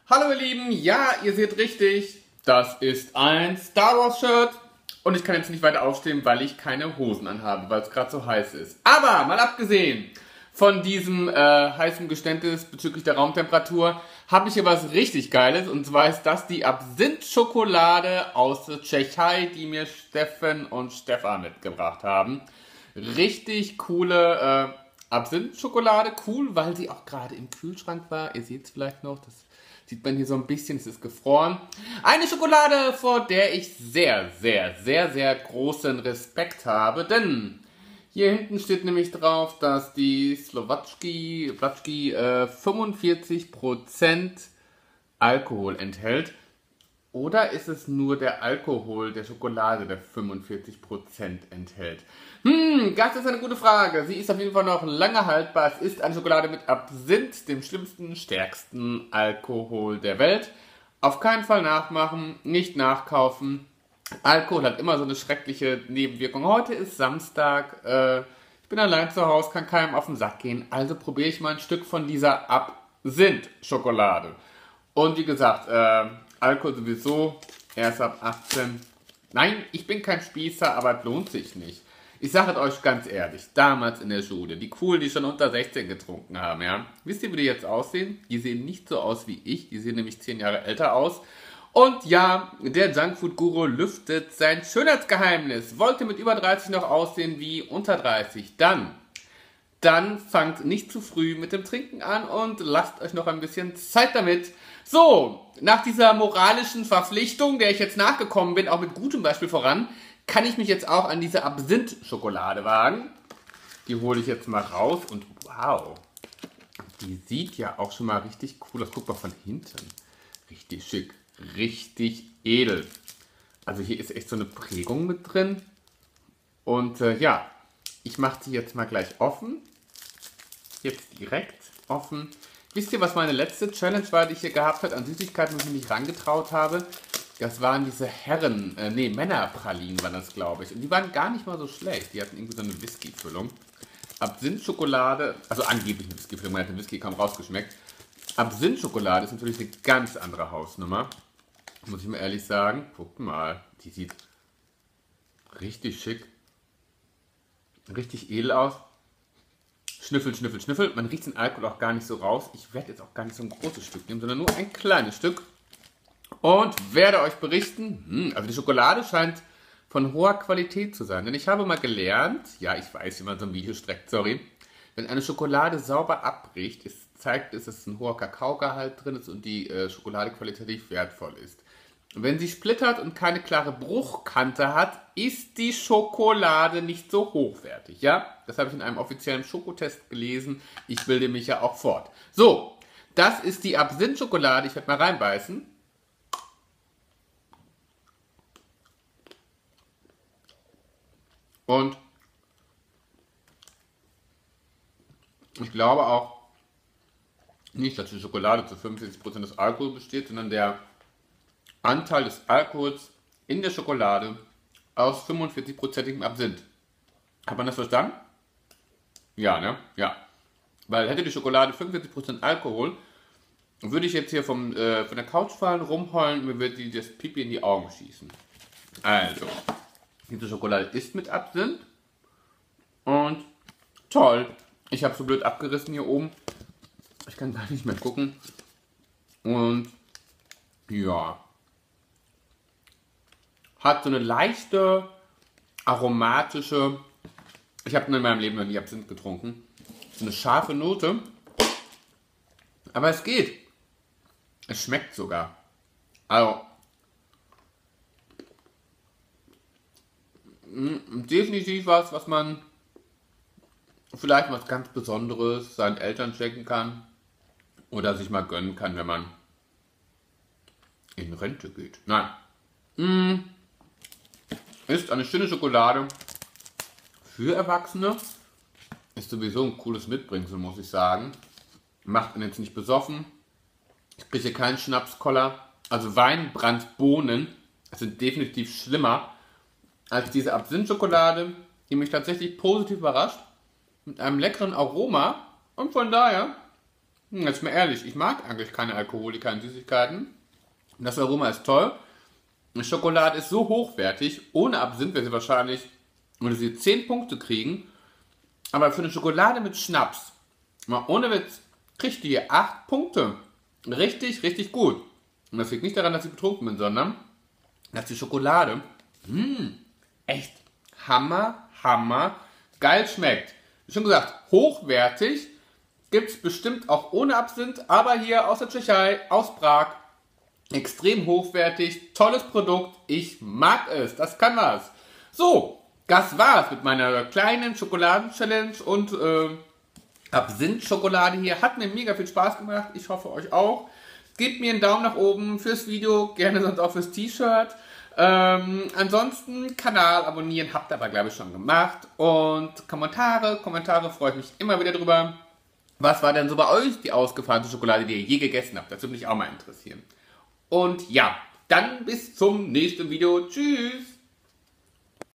Hallo ihr Lieben, ja, ihr seht richtig, das ist ein Star Wars Shirt und ich kann jetzt nicht weiter aufstehen, weil ich keine Hosen anhabe, weil es gerade so heiß ist. Aber mal abgesehen von diesem heißen Geständnis bezüglich der Raumtemperatur, habe ich hier was richtig Geiles, und zwar ist das die Absinth-Schokolade aus der Tschechei, die mir Steffen und Stefan mitgebracht haben. Richtig coole Absinth-Schokolade, cool, weil sie auch gerade im Kühlschrank war. Ihr seht es vielleicht noch, das sieht man hier so ein bisschen, es ist gefroren. Eine Schokolade, vor der ich sehr, sehr, sehr, sehr großen Respekt habe, denn hier hinten steht nämlich drauf, dass die Slowatschki 45% Alkohol enthält. Oder ist es nur der Alkohol der Schokolade, der 45% enthält? Das ist eine gute Frage. Sie ist auf jeden Fall noch lange haltbar. Es ist eine Schokolade mit Absinth, dem schlimmsten, stärksten Alkohol der Welt. Auf keinen Fall nachmachen, nicht nachkaufen. Alkohol hat immer so eine schreckliche Nebenwirkung. Heute ist Samstag, ich bin allein zu Hause, kann keinem auf den Sack gehen. Also probiere ich mal ein Stück von dieser Absinth-Schokolade. Und wie gesagt, Alkohol sowieso erst ab 18. Nein, ich bin kein Spießer, aber es lohnt sich nicht. Ich sage es euch ganz ehrlich, damals in der Schule, die Coolen, die schon unter 16 getrunken haben, ja. Wisst ihr, wie die jetzt aussehen? Die sehen nicht so aus wie ich, die sehen nämlich 10 Jahre älter aus. Und ja, der Junkfood-Guru lüftet sein Schönheitsgeheimnis. Wollte mit über 30 noch aussehen wie unter 30. Dann fangt nicht zu früh mit dem Trinken an und lasst euch noch ein bisschen Zeit damit. So, nach dieser moralischen Verpflichtung, der ich jetzt nachgekommen bin, auch mit gutem Beispiel voran, kann ich mich jetzt auch an diese Absinth-Schokolade wagen. Die hole ich jetzt mal raus und wow, die sieht ja auch schon mal richtig cool aus. Guck mal von hinten. Richtig schick, richtig edel. Also hier ist echt so eine Prägung mit drin. Und ja, ich mache die jetzt mal gleich offen. Jetzt direkt offen. Wisst ihr, was meine letzte Challenge war, die ich hier gehabt habe an Süßigkeiten, wo ich mich rangetraut habe? Das waren diese Männerpralinen waren das, glaube ich. Und die waren gar nicht mal so schlecht. Die hatten irgendwie so eine Whisky-Füllung. Absinth-Schokolade, also angeblich eine Whisky-Füllung, man hat den Whisky kaum rausgeschmeckt. Absinth-Schokolade ist natürlich eine ganz andere Hausnummer. Muss ich mal ehrlich sagen. Guckt mal, die sieht richtig schick, richtig edel aus. Schnüffel, schnüffel, schnüffel. Man riecht den Alkohol auch gar nicht so raus. Ich werde jetzt auch gar nicht so ein großes Stück nehmen, sondern nur ein kleines Stück. Und werde euch berichten, also die Schokolade scheint von hoher Qualität zu sein. Denn ich habe mal gelernt, ja, ich weiß, wie man so ein Video streckt, sorry. Wenn eine Schokolade sauber abbricht, zeigt es, dass ein hoher Kakaogehalt drin ist und die Schokolade qualitativ wertvoll ist. Und wenn sie splittert und keine klare Bruchkante hat, ist die Schokolade nicht so hochwertig, ja? Das habe ich in einem offiziellen Schokotest gelesen. Ich bilde mich ja auch fort. So, das ist die Absinth-Schokolade. Ich werde mal reinbeißen. Und ich glaube auch nicht, dass die Schokolade zu 45% des Alkohols besteht, sondern der Anteil des Alkohols in der Schokolade aus 45%igem Absinth. Hat man das verstanden? Ja, ne? Ja. Weil hätte die Schokolade 45% Alkohol, würde ich jetzt hier von der Couch fallen, rumheulen und mir würde die das Pipi in die Augen schießen. Also, diese Schokolade ist mit Absinth und toll. Ich habe so blöd abgerissen hier oben. Ich kann gar nicht mehr gucken. Und ja, hat so eine leichte, aromatische, ich habe in meinem Leben noch nie Absinth getrunken, so eine scharfe Note, aber es geht. Es schmeckt sogar. Also, definitiv was man vielleicht was ganz Besonderes seinen Eltern schenken kann oder sich mal gönnen kann, wenn man in Rente geht. Nein. Ist eine schöne Schokolade für Erwachsene. Ist sowieso ein cooles Mitbringsel, muss ich sagen. Macht ihn jetzt nicht besoffen. Ich kriege hier keinen Schnapskoller. Also Weinbrandbohnen sind definitiv schlimmer als diese Absinth-Schokolade, die mich tatsächlich positiv überrascht. Mit einem leckeren Aroma. Und von daher Jetzt mal ehrlich, ich mag eigentlich keine Alkoholiker in Süßigkeiten. Das Aroma ist toll. Die Schokolade ist so hochwertig. Ohne Absinth wäre sie wahrscheinlich, würde sie 10 Punkte kriegen. Aber für eine Schokolade mit Schnaps, mal ohne Witz, kriegt die hier 8 Punkte. Richtig, richtig gut. Und das liegt nicht daran, dass ich betrunken bin, sondern dass die Schokolade echt hammer geil schmeckt. Wie schon gesagt, hochwertig. Gibt es bestimmt auch ohne Absinth, aber hier aus der Tschechei, aus Prag, extrem hochwertig, tolles Produkt, ich mag es, das kann was. So, das war's mit meiner kleinen Schokoladen-Challenge und Absinth-Schokolade hier. Hat mir mega viel Spaß gemacht, ich hoffe euch auch. Gebt mir einen Daumen nach oben fürs Video, gerne sonst auch fürs T-Shirt. Ansonsten Kanal abonnieren, habt ihr aber glaube ich schon gemacht. Und Kommentare freue ich mich immer wieder drüber. Was war denn so bei euch die ausgefallenste Schokolade, die ihr je gegessen habt? Das würde mich auch mal interessieren. Und ja, dann bis zum nächsten Video. Tschüss!